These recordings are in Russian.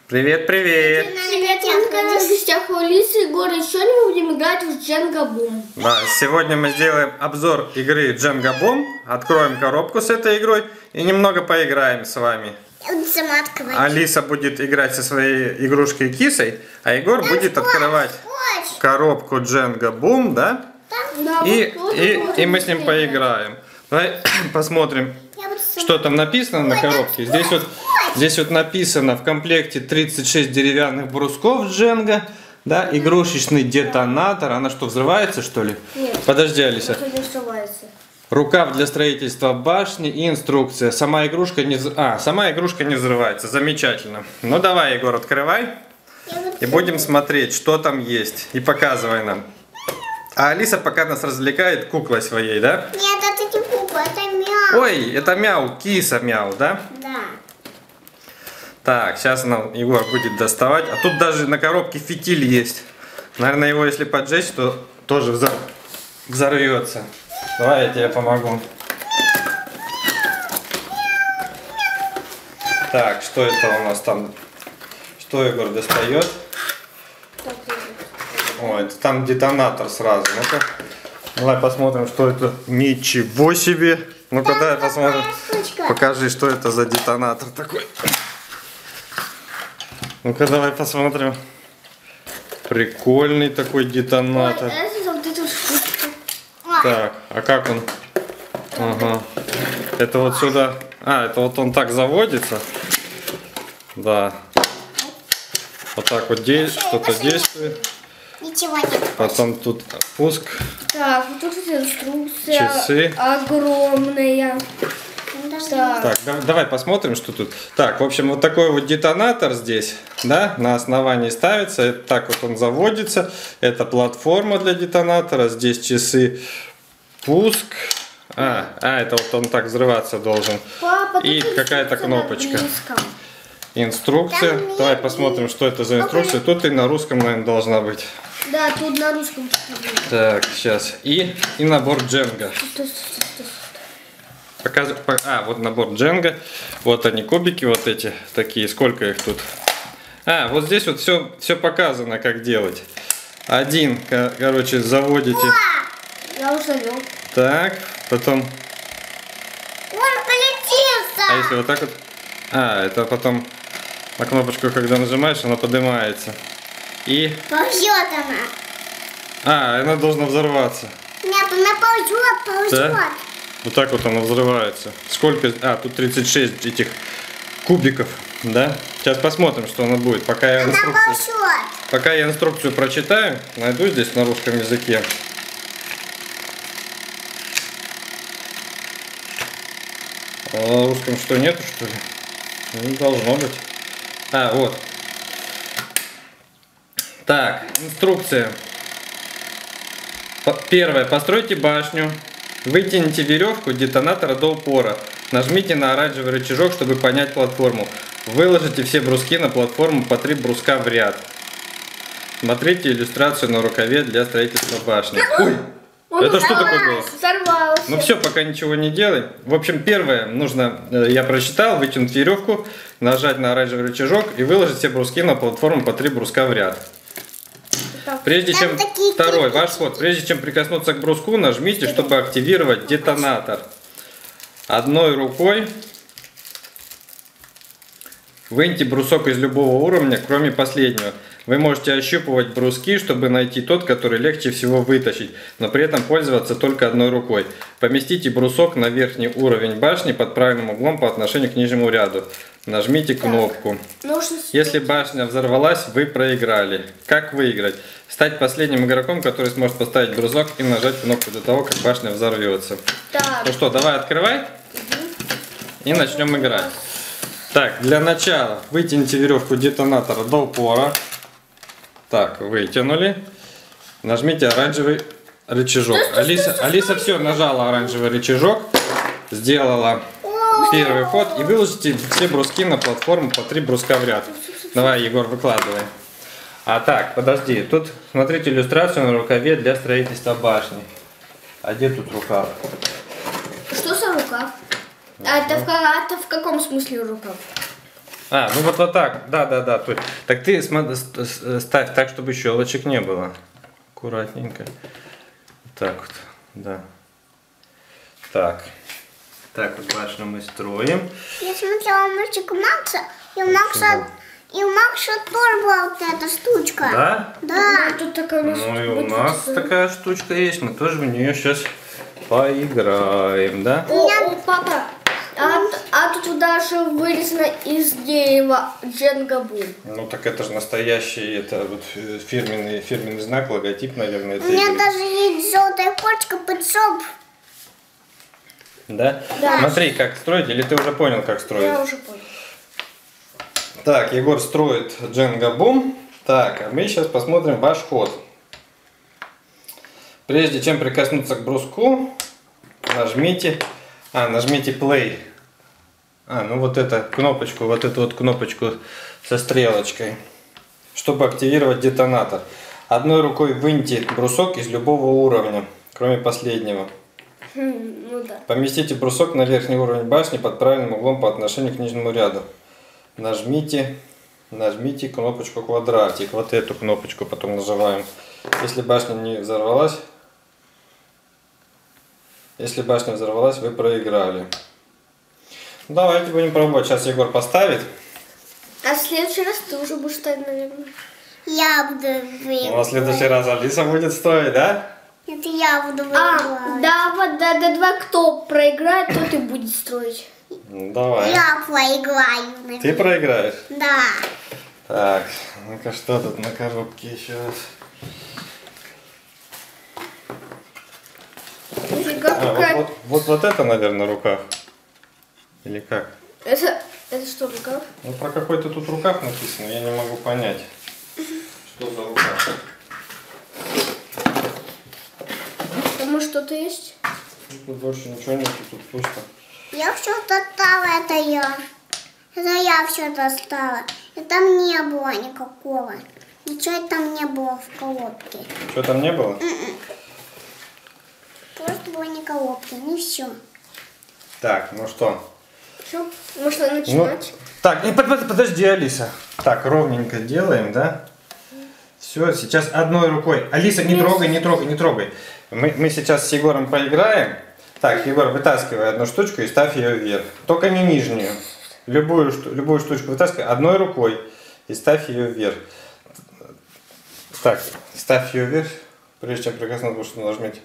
Привет, привет! Привет, я в гостях у Алисы и Егора. Сегодня мы будем играть в Jenga Boom. Да, сегодня мы сделаем обзор игры Jenga Boom. Откроем коробку с этой игрой и немного поиграем с вами. Я буду сама открывать. Алиса будет играть со своей игрушкой кисой, а Егор будет открывать коробку Jenga Boom, да? Да, И мы с ним поиграем. Давай посмотрим, что там написано на коробке. Здесь вот написано: в комплекте 36 деревянных брусков Jenga, да, игрушечный детонатор. Она что, взрывается, что ли? Нет. Подожди, Алиса. Это не взрывается. Рукав для строительства башни и инструкция. Сама игрушка не взрывается. Замечательно. Ну давай, Егор, открывай. И будем смотреть, что там есть. И показывай нам. А Алиса пока нас развлекает куклой своей, да? Нет, это не кукла, это мяу. Ой, это мяу, киса мяу, да? Да. Так, сейчас нам Егор будет доставать. А тут даже на коробке фитиль есть. Наверное, его если поджечь, то тоже взорвется. Давай я тебе помогу. Так, что это у нас там? Что Егор достает? Ой, это там детонатор сразу. Ну-ка, давай посмотрим, что это. Ничего себе! Ну-ка, давай посмотрим. Покажи, что это за детонатор такой. Ну-ка, давай посмотрим. Прикольный такой детонатор. Так, а как он? Ага. Это вот сюда. А, это вот он так заводится. Да. Вот так вот что-то действует. Ничего нет. Потом тут пуск. Так, вот тут инструкция. Часы. Огромная. Так, давай посмотрим, что тут. Так, в общем, вот такой вот детонатор здесь, да, на основании ставится. Так вот он заводится. Это платформа для детонатора. Здесь часы, пуск. Это вот он так взрываться должен. Папа, и какая-то кнопочка. Инструкция. Давай посмотрим, что это за инструкция. Тут и на русском, наверное, должна быть. Да, тут на русском. Так, сейчас. И набор Jenga. Вот набор Jenga. Вот они, кубики вот эти такие. Сколько их тут? Вот здесь вот все показано, как делать. Один, короче, заводите. Я уже завел. Так, потом. Он полетелся. А если вот так вот? Это потом на кнопочку, когда нажимаешь, она поднимается. И. Ползет она. Она должна взорваться. Нет, она ползет. Да? Вот так вот она взрывается. Сколько? Тут 36 этих кубиков, да? Сейчас посмотрим, что она будет. Пока я инструкцию прочитаю, найду здесь на русском языке. А на русском что, нету, что ли? Не должно быть. Вот. Так, инструкция. Первое. Постройте башню. Вытяните веревку детонатора до упора. Нажмите на оранжевый рычажок, чтобы поднять платформу. Выложите все бруски на платформу по 3 бруска в ряд. Смотрите иллюстрацию на рукаве для строительства башни. Ой! Это что такое было? Взорвался. Ну все, пока ничего не делай. В общем, первое нужно, я прочитал, вытянуть веревку, нажать на оранжевый рычажок и выложить все бруски на платформу по 3 бруска в ряд. Прежде чем второй, ваш ход. Прежде чем прикоснуться к бруску, нажмите, чтобы активировать детонатор. Одной рукой выньте брусок из любого уровня, кроме последнего. Вы можете ощупывать бруски, чтобы найти тот, который легче всего вытащить, но при этом пользоваться только одной рукой. Поместите брусок на верхний уровень башни под правильным углом по отношению к нижнему ряду. Нажмите кнопку. Если башня взорвалась, вы проиграли. Как выиграть? Стать последним игроком, который сможет поставить брусок и нажать кнопку до того, как башня взорвется. Ну что, давай открывай и начнем играть. Так, для начала вытяните веревку детонатора до упора. Так, вытянули. Нажмите оранжевый рычажок. Алиса все нажала оранжевый рычажок, сделала первый ход и выложите все бруски на платформу по 3 бруска в ряд. Давай, Егор, выкладывай. Так, подожди, тут смотрите иллюстрацию на рукаве для строительства башни. А где тут рукав? Что за рукав? Это в каком смысле рукав? А, ну вот так. Да. Так ты ставь так, чтобы щелочек не было. Аккуратненько. Так вот, да. Так. Так вот башню мы строим. Я смотрела мультик Макса, и у Макса тоже была вот эта штучка. Да? Да. Тут такая Ну и у нас такая штучка есть. Мы тоже в нее сейчас поиграем, да? О, папа, а тут даже вырезано из дерева Jenga Boom. Ну так это же настоящий, это вот фирменный знак, логотип, наверное. У меня даже есть желтая кочка под шоп. Да? Да. Смотри, как строить, или ты уже понял, как строить? Я уже понял. Так, Егор строит Jenga Boom. Так, а мы сейчас посмотрим ваш ход. Прежде чем прикоснуться к бруску, нажмите play. Ну вот эту вот кнопочку со стрелочкой, чтобы активировать детонатор. Одной рукой выньте брусок из любого уровня, кроме последнего. Ну да. Поместите брусок на верхний уровень башни под правильным углом по отношению к нижнему ряду. Нажмите кнопочку квадратик, вот эту кнопочку потом нажимаем. Если башня взорвалась, вы проиграли. Давайте будем пробовать. Сейчас Егор поставит. А в следующий раз ты уже будешь ставить, наверное. Я буду выигрывать. Ну, а в следующий раз Алиса будет строить, да? Это я буду выигрывать. Давай, кто проиграет, тот и будет строить. Ну, давай. Я проиграю. Ты проиграешь? Да. Так, ну-ка, что тут на коробке еще раз? Нифига А, какая... вот это, наверное, рукав. Или как? Это что, рукав? Ну, про какой-то тут рукав написано, я не могу понять. Что за рукав? Там что-то есть? Тут больше ничего нет, тут пусто. Я все-то стала, это я. Это я все-то стала. И там не было никакого. Ничего там не было в коробке. Что там не было? Просто было не коробки, не все. Так, ну что? Все, можно начинать. Так, подожди, Алиса. Так, ровненько делаем, да? Все, сейчас одной рукой. Алиса, не трогай. Мы сейчас с Егором поиграем. Так, Егор, вытаскивай одну штучку и ставь ее вверх. Только не нижнюю. Любую штучку вытаскивай одной рукой и ставь ее вверх. Так, ставь ее вверх, прежде чем прикоснуться, что нажмите.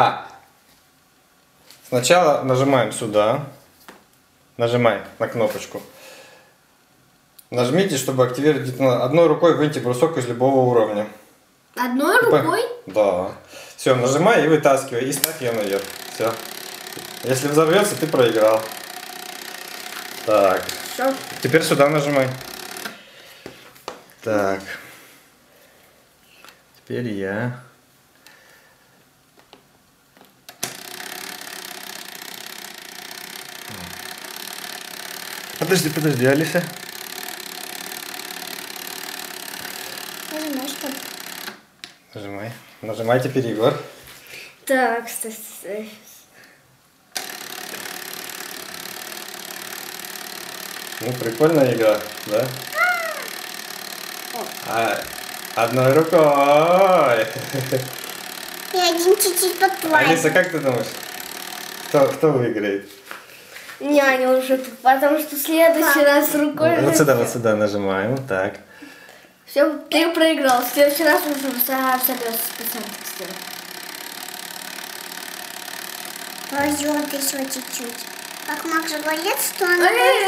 Сначала нажимаем сюда. Нажимай на кнопочку. Нажмите, чтобы активировать детонатор. Одной рукой выньте брусок из любого уровня. Одной рукой? Да. Все, нажимай и вытаскивай. И ставь ее наверх. Все. Если взорвется, ты проиграл. Так. Все. Теперь сюда нажимай. Так. Теперь я. Подожди, Алиса. Нажимай, что? Нажимай. Нажимай теперь, Егор. Так, стой. Ну, прикольная игра, да? Одной рукой. И один чуть-чуть подплавил. Алиса, как ты думаешь, кто выиграет? Няня уже тут, потому что в следующий раз рукой... Вот сюда нажимаем, вот так. Все, ты проиграл. В следующий раз нужно собираться специально сделать. Пойдет еще чуть-чуть. Как Макс говорит, что он...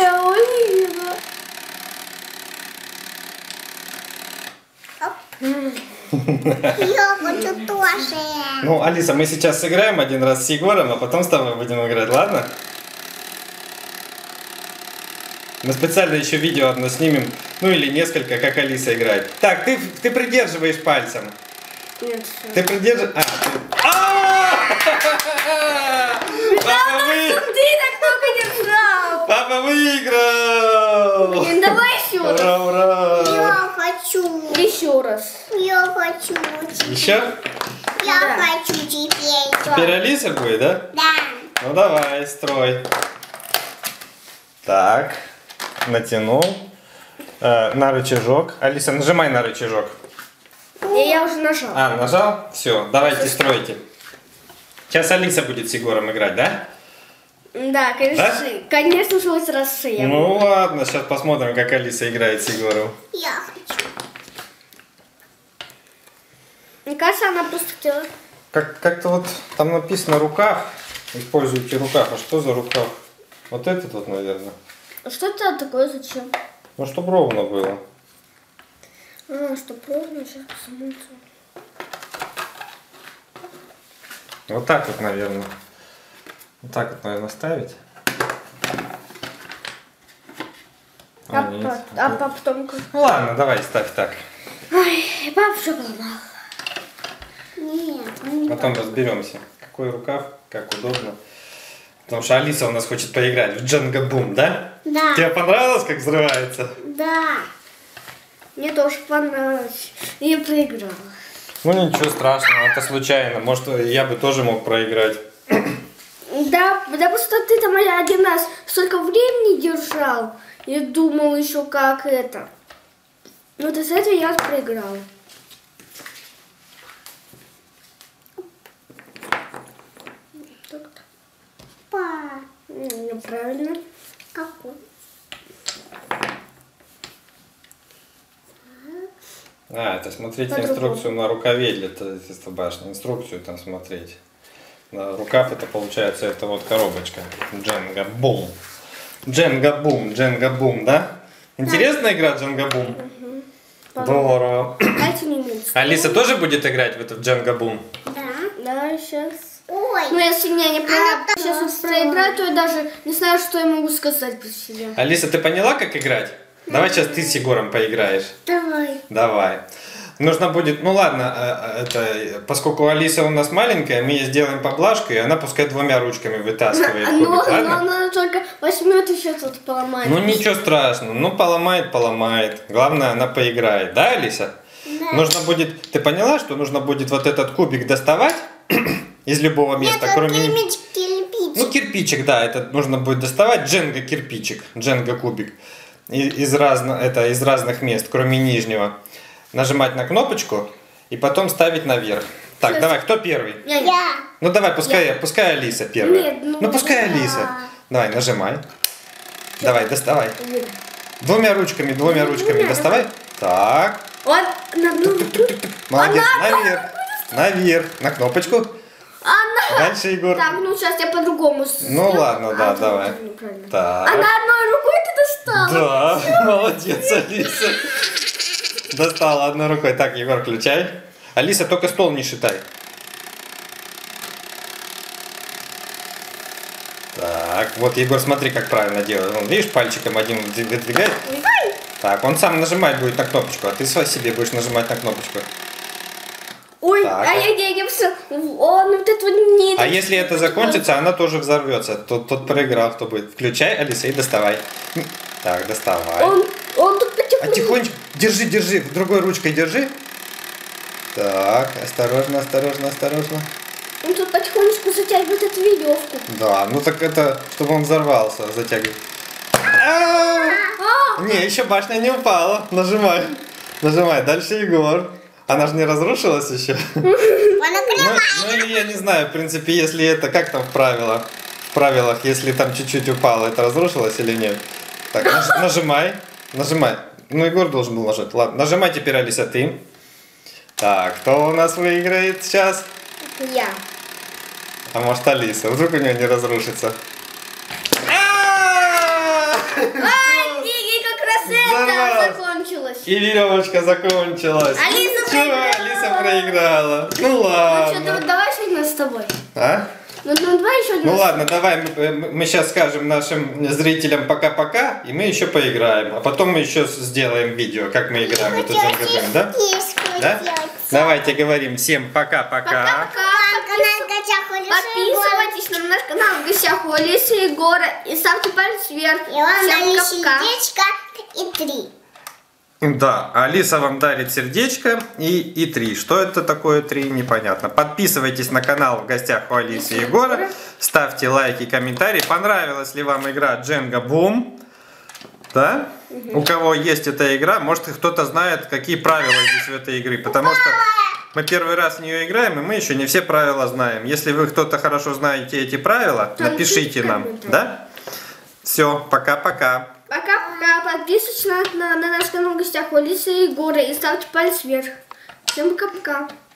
Я хочу тоже. Ну, Алиса, мы сейчас сыграем один раз с Егором, а потом с тобой будем играть, ладно? Мы специально еще видео одно снимем, ну или несколько, как Алиса играет. Так, ты придерживаешь пальцем. Нет, Ты придерживаешь... Ты так много держал! Папа выиграл! Давай еще раз. Ура, ура! Я хочу. Еще раз. Я хочу. Еще? Я хочу теперь. Теперь Алиса будет, да? Да. Ну давай, строй. Так, натянул. на рычажок. Алиса, нажимай на рычажок. Я уже нажал. А, нажал? Все, давайте стройте. Сейчас Алиса будет с Егором играть, да? Да, конечно, Да? конечно же, вот раз я. Ну ладно, сейчас посмотрим, как Алиса играет с Егором. Я хочу. Мне кажется, она просто хотела... Как-то вот там написано рукав. Используйте рукав. А что за рукав? Вот этот вот, наверное. Что это такое, зачем? Ну, чтобы ровно было. А, что ровно, сейчас посмотрим. Вот так вот, наверное. Вот так вот, наверное, ставить. Нет. А потом... Ну ладно, давай ставь так. Ой, папа все поломал. Нет, он не Потом разберемся, какой рукав, как удобно. Потому что Алиса у нас хочет поиграть в Дженга Бум, да? Да. Тебе понравилось, как взрывается? Да. Мне тоже понравилось. Я проиграла. Ну ничего страшного, это случайно. Может, я бы тоже мог проиграть. Да, потому что ты там один раз столько времени держал. Я думал еще как это. Ну, то с этого я проиграла. Па. Неправильно. Какой? А, это смотрите По-другому. инструкцию на рукаве для теста башни. Инструкцию там смотреть. На рукав это получается, это вот коробочка. Дженга Бум. Дженга Бум, Дженга Бум, да? Интересная игра Дженга Бум? Здорово. Дайте мне минутку. Алиса тоже будет играть в этот Дженга Бум? Да. Да, сейчас. Ой. Ну, если меня не да, сейчас вот проиграть, то я даже не знаю, что я могу сказать про себя. Алиса, ты поняла, как играть? Давай сейчас ты с Егором поиграешь. Давай. Давай. Нужно будет, ну ладно, это, поскольку Алиса у нас маленькая, мы ей сделаем поблажку, и она пускай двумя ручками вытаскивает кубик, Но ладно? она только возьмет и сейчас вот поломает. Ну ничего страшного, ну поломает, поломает. Главное, она поиграет, да, Алиса? Да. Нужно будет, ты поняла, что нужно будет вот этот кубик доставать из любого места, Это кроме... кирпич. Ну кирпичик, да, это нужно будет доставать, Дженга кирпичик, Дженга кубик из разных мест, кроме нижнего. Нажимать на кнопочку и потом ставить наверх. Так, Сейчас. давай, кто первый? Я. Ну давай, пускай Алиса первая. Нет, ну пускай да. Алиса. Давай, нажимай. Давай, доставай. Двумя ручками доставай. Так. Вот, Молодец. Наверх. Наверх. На кнопочку. она... Дальше, Егор. Так, ну сейчас я по-другому Ну ладно, да, давай. Неправильно. Так. Она одной рукой ты достала? Да, молодец, Алиса. Достала одной рукой. Так, Егор, включай. Алиса, только стол не шитай. Так, вот Егор, смотри, как правильно делает. Он, видишь, пальчиком один выдвигает. Так, он сам нажимать будет на кнопочку, а ты себе будешь нажимать на кнопочку. Ой, Так. а я все... Он вот это вот не... А если это закончится, она тоже взорвется. Тот проиграл, кто будет. Включай, Алиса, и доставай. Так, доставай. Он тут А тихонечко, держи, другой ручкой держи. Так, осторожно. Он тут потихонечку затягивает эту веревку. Да, ну так это, чтобы он взорвался, затягивай. Не, еще башня не упала. Нажимай, дальше Егор. Она же не разрушилась еще. Ну или я не знаю, в принципе, если это, как там в правилах, если там чуть-чуть упало, это разрушилось или нет. Так, нажимай. Ну, Егор должен был нажать. Ладно, нажимай теперь, Алиса, ты. Так, кто у нас выиграет сейчас? Я. А может, Алиса? Вдруг у нее не разрушится. И как раз это Взорвалась. закончилось. И веревочка закончилась. Алиса Чего проиграла. Алиса проиграла? Ну Ну что, ладно. давай сегодня с тобой. А? Ну давай еще Ну ладно, давай мы сейчас скажем нашим зрителям пока-пока, и мы еще поиграем. А потом мы еще сделаем видео, как мы играем в эту Дженга Бум, да? Да? Давайте говорим всем пока-пока. Подписывайтесь на наш канал в гостях у Алисы и Егора и ставьте палец вверх. И вам Всем дали пока. сердечко и 3. Да, Алиса вам дарит сердечко и 3. Что это такое 3, непонятно. Подписывайтесь на канал в гостях у Алисы и Егора. Ставьте лайки, комментарии. Понравилась ли вам игра Дженга Бум? Да? У кого есть эта игра, может кто-то знает, какие правила здесь в этой игры, потому что мы первый раз в нее играем, и мы еще не все правила знаем. Если вы кто-то хорошо знаете эти правила, напишите нам, да? Все, пока-пока. Пока-пока. Подписывайтесь на наш канал в гостях у Алисы и Егора и ставьте палец вверх. Всем пока-пока.